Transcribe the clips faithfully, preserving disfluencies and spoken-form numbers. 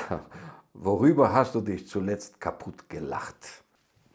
Worüber hast du dich zuletzt kaputt gelacht?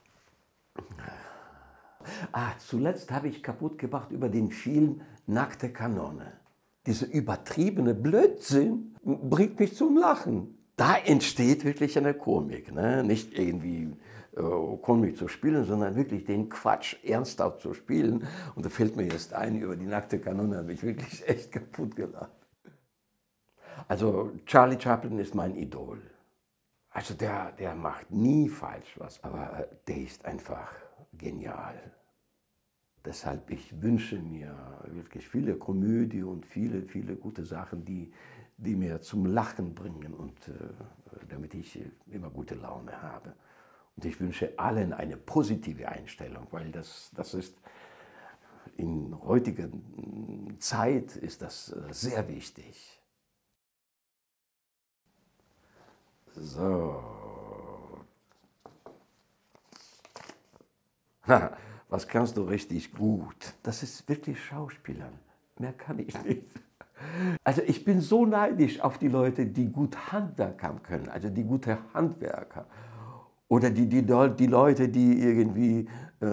Ah, zuletzt habe ich kaputt gemacht über den Film Nackte Kanone. Dieser übertriebene Blödsinn bringt mich zum Lachen. Da entsteht wirklich eine Komik, ne? Nicht irgendwie äh, Komik zu spielen, sondern wirklich den Quatsch ernsthaft zu spielen. Und da fällt mir jetzt ein, über die Nackte Kanone habe ich wirklich echt kaputt gelacht. Also Charlie Chaplin ist mein Idol. Also der, der macht nie falsch was, aber äh, der ist einfach genial. Deshalb, ich wünsche mir wirklich viele Komödie und viele, viele gute Sachen, die, die mir zum Lachen bringen und äh, damit ich immer gute Laune habe. Und ich wünsche allen eine positive Einstellung, weil das, das ist in heutiger Zeit ist das äh, sehr wichtig. So. Was kannst du richtig gut? Das ist wirklich Schauspielern. Mehr kann ich nicht. Also ich bin so neidisch auf die Leute, die gut Handwerkern können, also die gute Handwerker. Oder die, die, die Leute, die irgendwie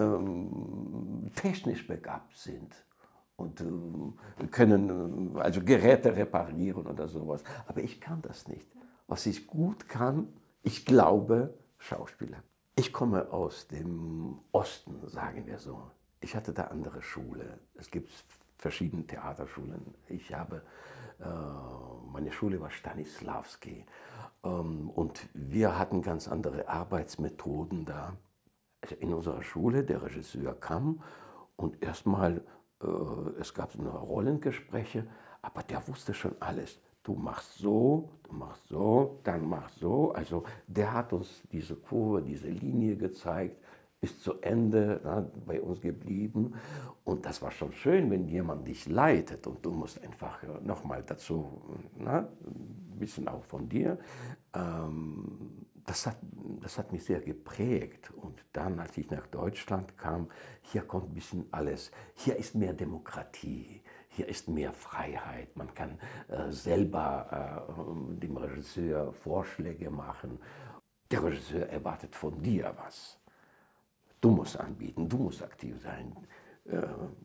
ähm, technisch begabt sind und äh, können äh, also Geräte reparieren oder sowas. Aber ich kann das nicht. Was ich gut kann, ich glaube, Schauspieler. Ich komme aus dem Osten, sagen wir so. Ich hatte da andere Schule. Es gibt verschiedene Theaterschulen. Ich habe, äh, meine Schule war Stanislavski. Ähm, und wir hatten ganz andere Arbeitsmethoden da. Also in unserer Schule, der Regisseur kam und erstmal, äh, es gab so Rollengespräche, aber der wusste schon alles. Du machst so, du machst so, dann machst so. Also der hat uns diese Kurve, diese Linie gezeigt, ist zu Ende, na, bei uns geblieben. Und das war schon schön, wenn jemand dich leitet und du musst einfach nochmal dazu, na, ein bisschen auch von dir. Ähm, das hat, das hat mich sehr geprägt. Und dann, als ich nach Deutschland kam, hier kommt ein bisschen alles. Hier ist mehr Demokratie. Hier ist mehr Freiheit. Man kann äh, selber äh, dem Regisseur Vorschläge machen. Der Regisseur erwartet von dir was. Du musst anbieten, du musst aktiv sein. Äh,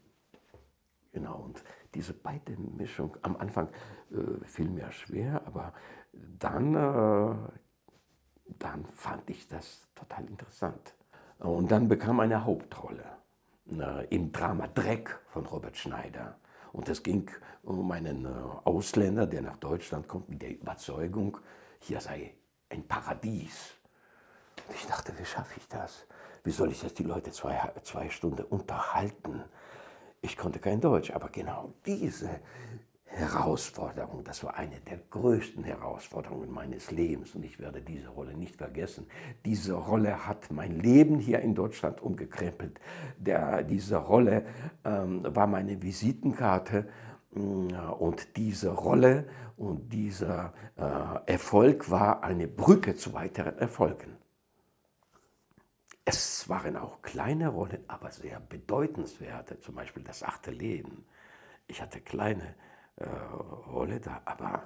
genau, und diese beide Mischung, am Anfang äh, fiel mir schwer, aber dann, äh, dann fand ich das total interessant. Und dann bekam eine Hauptrolle äh, im Drama Dreck von Robert Schneider. Und es ging um einen äh, Ausländer, der nach Deutschland kommt mit der Überzeugung, hier sei ein Paradies. Und ich dachte, wie schaffe ich das? Wie soll ich jetzt die Leute zwei, zwei Stunden unterhalten? Ich konnte kein Deutsch, aber genau diese Herausforderung, das war eine der größten Herausforderungen meines Lebens und ich werde diese Rolle nicht vergessen. Diese Rolle hat mein Leben hier in Deutschland umgekrempelt. Der, diese Rolle ähm, war meine Visitenkarte und diese Rolle und dieser äh, Erfolg war eine Brücke zu weiteren Erfolgen. Es waren auch kleine Rollen, aber sehr bedeutenswerte, zum Beispiel das achte Leben. Ich hatte kleine äh, Rolle da, aber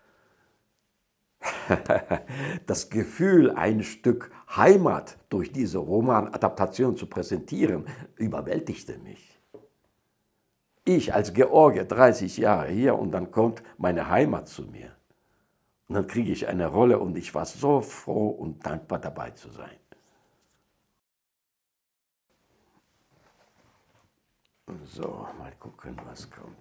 das Gefühl, ein Stück Heimat durch diese Romanadaptation zu präsentieren, überwältigte mich. Ich als George, dreißig Jahre hier und dann kommt meine Heimat zu mir. Und dann kriege ich eine Rolle und ich war so froh und dankbar dabei zu sein. So, mal gucken, was kommt.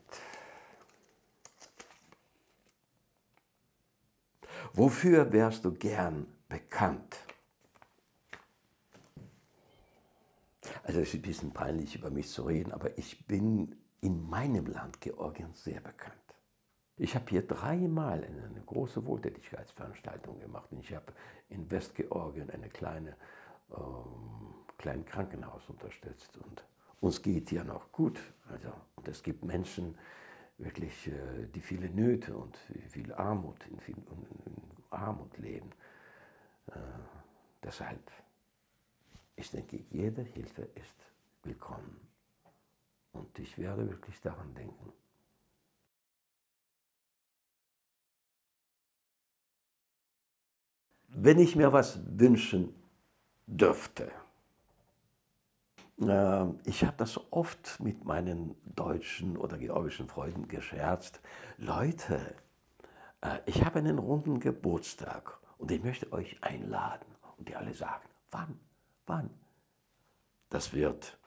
Wofür wärst du gern bekannt? Also es ist ein bisschen peinlich, über mich zu reden, aber ich bin in meinem Land, Georgien, sehr bekannt. Ich habe hier dreimal eine große Wohltätigkeitsveranstaltung gemacht. Und ich habe in Westgeorgien eine kleine, ähm, kleines Krankenhaus unterstützt. Und uns geht hier noch gut. Also, und es gibt Menschen, wirklich, äh, die viele Nöte und viel Armut, in viel in Armut leben. Äh, deshalb, ich denke, jede Hilfe ist willkommen. Und ich werde wirklich daran denken. Wenn ich mir was wünschen dürfte, äh, ich habe das so oft mit meinen deutschen oder georgischen Freunden gescherzt. Leute, äh, ich habe einen runden Geburtstag und ich möchte euch einladen. Und die alle sagen, wann, wann? Das wird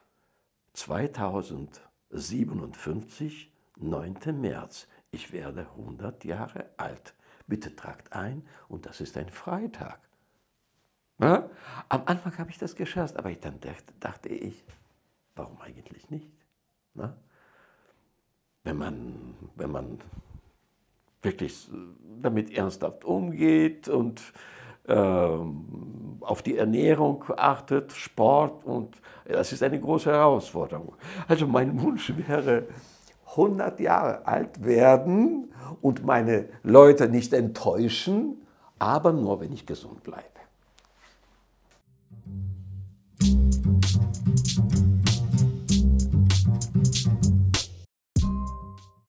zweitausendsiebenundfünfzig, neunten März. Ich werde hundert Jahre alt. Bitte tragt ein und das ist ein Freitag. Ja? Am Anfang habe ich das gescherzt, aber dann dachte, dachte ich, warum eigentlich nicht? Na? Wenn man, wenn man wirklich damit ernsthaft umgeht und ähm, auf die Ernährung achtet, Sport, und das ist eine große Herausforderung. Also mein Wunsch wäre, hundert Jahre alt werden und meine Leute nicht enttäuschen, aber nur, wenn ich gesund bleibe.